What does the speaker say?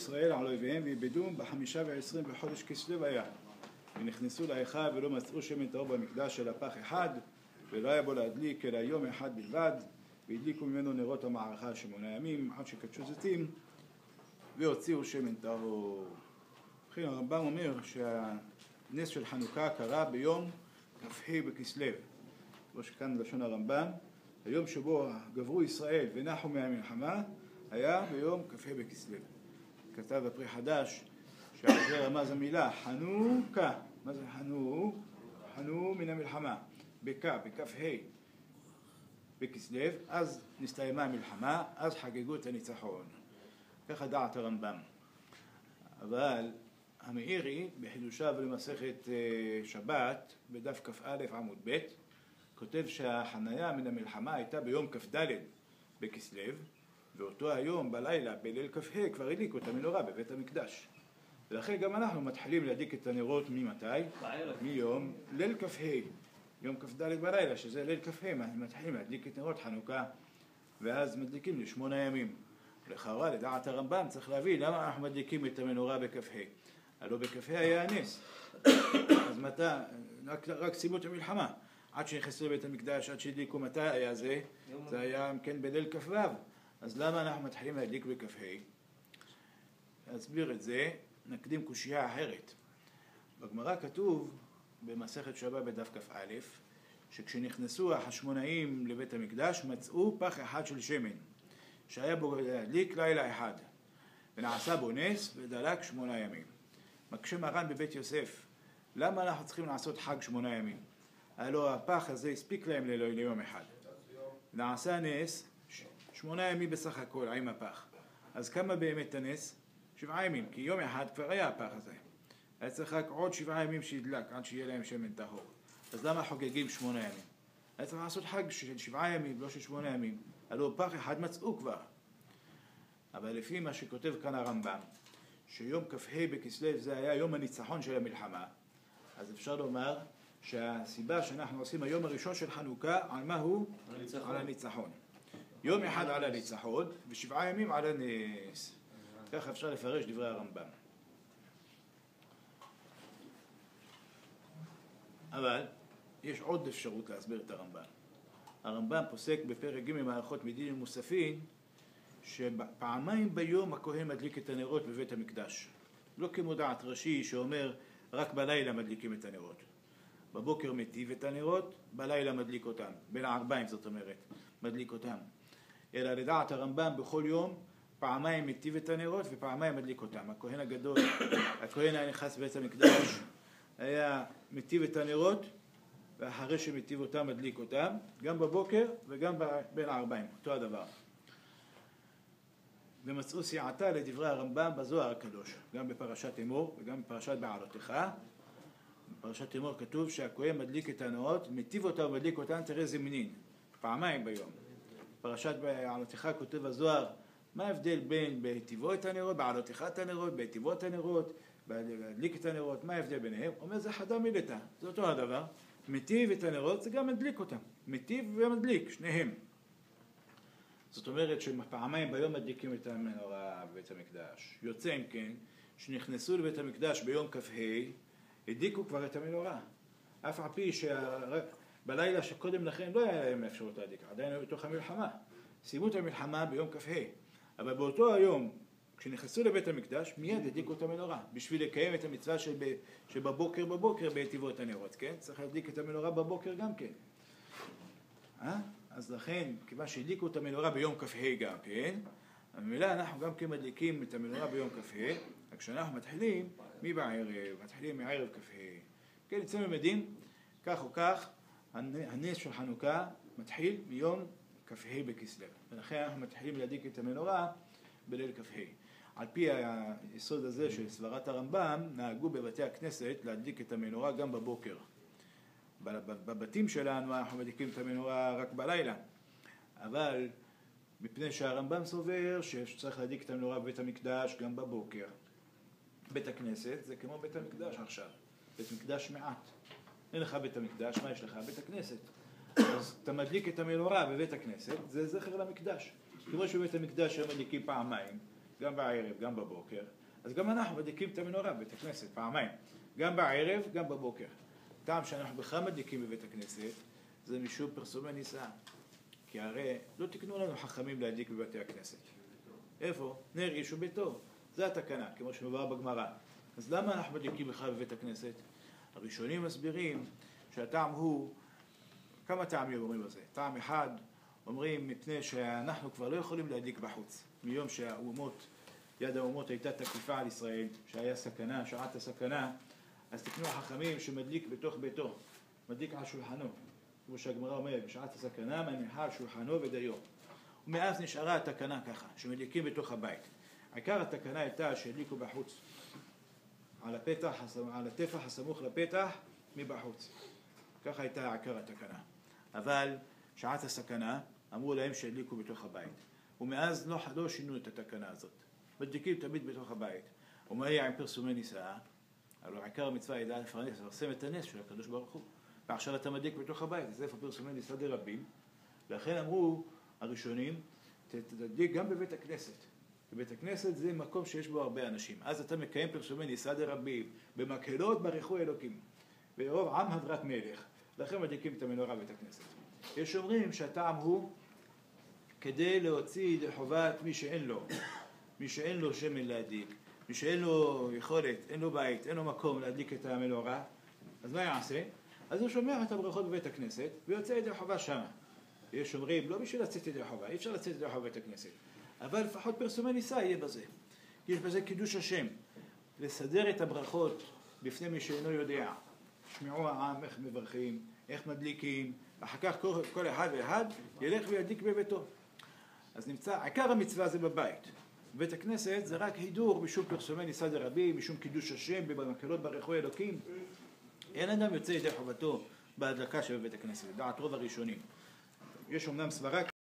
ישראל על אויביהם ואיבדום ב15 בחודש כסלו היה. ונכנסו להיכל ולא מצאו שמן טהור במקדש אלא פח אחד, ולא היה בו להדליק אלא יום אחד בלבד, והדליקו ממנו נרות המערכה 8 ימים עד שקדשו זיתים והוציאו שמן טהור. לכן הרמב"ם אומר שהנס של חנוכה קרה ביום כ"ה בכסלו, כמו שכאן לשון הרמב"ם, היום שבו גברו ישראל ונחו מהמלחמה היה ביום כ"ה בכסלו. כתב בפרי חדש שעל זה רמז המילה חנוכה. מה זה חנו? חנו מן המלחמה בכ"ה בכסלו, אז נסתיימה המלחמה, אז חגגו את הניצחון. ככה דעת הרמב"ם. אבל המאירי בחידושיו למסכת שבת בדף כ"א עמוד ב' כותב שהחניה מן המלחמה הייתה ביום כ"ד בכסלו, ואותו היום בלילה בליל כ"ה כבר הדליקו את המנורה בבית המקדש. ולכן גם אנחנו מתחילים להדליק את הנרות ממתי? מיום ליל כ"ה, יום כ"ד בלילה, שזה ליל כ"ה, מתחילים להדליק את נרות חנוכה, ואז מדליקים ל8 ימים. לכאורה, לדעת הרמב"ם, צריך להבין למה אנחנו מדליקים את המנורה בכ"ה. הלא בכ"ה היה הנס. אז מתי? רק סיימו את המלחמה. עד שנכנסו לבית המקדש, עד שהדליקו, מתי היה זה? זה היה כן בליל כ"ו. אז למה אנחנו מתחילים להדליק בכ"ה? להסביר את זה, נקדים קושייה אחרת. בגמרא כתוב במסכת שבת בדף כ"א, שכשנכנסו החשמונאים לבית המקדש מצאו פח אחד של שמן שהיה בו להדליק לילה אחד, ונעשה בו נס ודלק 8 ימים. מקשה מרן בבית יוסף, למה אנחנו צריכים לעשות חג 8 ימים? הלוא הפח הזה הספיק להם ליום אחד. נעשה נס 8 ימים בסך הכל עם הפח. אז כמה באמת הנס? 7 ימים, כי יום אחד כבר היה הפח הזה. היה צריך רק עוד 7 ימים שידלק עד שיהיה להם שמן טהור. אז למה חוגגים 8 ימים? היה צריך לעשות חג של 7 ימים, לא של 8 ימים. הלוא פח אחד מצאו כבר. אבל לפי מה שכותב כאן הרמב"ם, שיום כ"ה בכסלו זה היה יום הניצחון של המלחמה, אז אפשר לומר שהסיבה שאנחנו עושים היום הראשון של חנוכה, על מה הוא? על הניצחון. יום אחד על הניצחון ו7 ימים על הנס. כך אפשר לפרש דברי הרמב"ם. אבל יש עוד אפשרות להסביר את הרמב"ם. הרמב"ם פוסק בפרק ג' מהלכות מדין ומוספין שפעמיים ביום הכהן מדליק את הנרות בבית המקדש. לא כמו דעת רש"י שאומר רק בלילה מדליקים את הנרות. בבוקר מטיב את הנרות, בלילה מדליק אותם. בין הערביים זאת אומרת, מדליק אותם. אלא לדעת הרמב"ם בכל יום פעמיים מטיב את הנרות ופעמיים מדליק אותם. הכהן הגדול, הכהן היה נכנס בבית המקדש, היה מטיב את הנרות, ואחרי שמטיב אותם מדליק אותם, גם בבוקר וגם בין הערביים, אותו הדבר. ומצאו סיעתה לדברי הרמב"ם בזוהר הקדוש, גם בפרשת אמור וגם בפרשת בעלותך. בפרשת אמור כתוב שהכהן מדליק את הנרות, מטיב אותם ומדליק אותם, תראה זה מנין, פעמיים ביום. בפרשת בעלותך כותב הזוהר, מה ההבדל בין בהטיבו את הנרות, בעלותך את הנרות, בהטיבו את הנרות, להדליק את הנרות, מה ההבדל ביניהם? אומר זה חדה מילתא, זה אותו הדבר. מטיב את הנרות זה גם מדליק אותם, מטיב ומדליק, שניהם. זאת אומרת שפעמיים ביום מדליקים את המנורה בבית המקדש. יוצא אם כן, שנכנסו לבית המקדש ביום כ"ה, הדליקו כבר את המנורה. אף על פי שבלילה שקודם לכן לא היה להם אפשרות להדליק, עדיין היו בתוך המלחמה. סיימו את המלחמה ביום כ"ה. אבל באותו היום, כשנכנסו לבית המקדש, מיד הדליקו את המנורה, בשביל לקיים את המצווה שבבוקר בהטיבו את הנרות, כן? צריך להדליק את המנורה בבוקר גם כן. אז לכן, כיוון שהדליקו את המנורה ביום כ"ה גם כן, במילה אנחנו גם כן מדליקים את המנורה ביום כ"ה, רק כשאנחנו מתחילים מבערב, מתחילים מערב כ"ה. כן, אצלנו למדים, כך או כך, הנס של חנוכה מתחיל מיום כ"ה בכסלו. ולכן אנחנו מתחילים להדליק את המנורה בליל כ"ה. על פי היסוד הזה של סברת הרמב"ם, נהגו בבתי הכנסת להדליק את המנורה גם בבוקר. בבתים שלנו אנחנו מדליקים את המנורה רק בלילה. אבל מפני שהרמב"ם סובר שצריך להדליק את המנורה בבית המקדש גם בבוקר. בית הכנסת זה כמו בית המקדש עכשיו. בית מקדש מעט. אין לך בית המקדש, מה יש לך? בית הכנסת. אז אתה מדליק את המנורה בבית הכנסת, זה זכר למקדש. כמו שבבית המקדש הם מדליקים פעמיים, גם בערב, גם בבוקר, אז גם אנחנו מדליקים את המנורה בבית הכנסת פעמיים, גם בערב, גם בבוקר. טעם שאנחנו בכלל מדליקים בבית הכנסת, זה משום פרסומי נישאה. כי הרי לא תקנו לנו חכמים להדליק בבתי הכנסת. איפה? נר איש וביתו. זה התקנה, כמו שמובא בגמרא. אז למה אנחנו מדליקים בכלל בבית הכנסת? הראשונים מסבירים שהטעם הוא, כמה טעמים אומרים על זה? טעם אחד, אומרים מפני שאנחנו כבר לא יכולים להדליק בחוץ. מיום שהאומות, יד האומות הייתה תקיפה על ישראל, שהיה סכנה, שעת הסכנה, אז תקנו החכמים שמדליק בתוך ביתו, מדליק על שולחנו. כמו שהגמרא אומרת, בשעת הסכנה מניחה על שולחנו ודיו. ומאז נשארה התקנה ככה, שמדליקים בתוך הבית. עיקר התקנה הייתה שהדליקו בחוץ, על הטפח הסמוך לפתח מבחוץ. ככה הייתה עיקר התקנה. אבל שעת הסכנה אמרו להם שהדליקו בתוך הבית. ומאז לא שינו את התקנה הזאת. מדליקים תמיד בתוך הבית. ומה היה עם פרסומי נישאה? אבל עיקר המצווה ידעה לפרסם את הנס של הקדוש ברוך הוא. ועכשיו אתה מדליק בתוך הבית, אז איפה פרסומי נישאה דרבים? לכן אמרו הראשונים, תדליק גם בבית הכנסת. בבית הכנסת זה מקום שיש בו הרבה אנשים. אז אתה מקיים פרסומי נישאה דרבים, במקהלות ברכו אלוקים. ורוב עם הדרת מלך. לכן מדליקים את המנורה בבית הכנסת. יש אומרים שהטעם הוא כדי להוציא ידי חובת מי שאין לו. מי שאין לו שמן להדליק. מי שאין לו יכולת, אין לו בית, אין לו מקום להדליק את המנורה. אז מה יעשה? אז הוא שומע את הברכות בבית הכנסת ויוצא ידי חובה שמה. יש אומרים, לא בשביל לצאת ידי חובה, אי אפשר לצאת ידי חובה בבית הכנסת. אבל לפחות פרסומי נישאה יהיה בזה. יש בזה קידוש השם. לסדר את הברכות בפני מי שאינו יודע. שמעו העם איך מברכים, איך מדליקים, ואחר כך כל אחד ואחד ילך וידליק בביתו. אז נמצא, עיקר המצווה זה בבית. בבית הכנסת זה רק הידור משום פרסומי נישאה דרבים, משום קידוש השם, במקהלות ברכו אלוקים. אין אדם יוצא ידי חובתו בהדלקה של בית הכנסת, דעת רוב הראשונים. יש אומנם סברה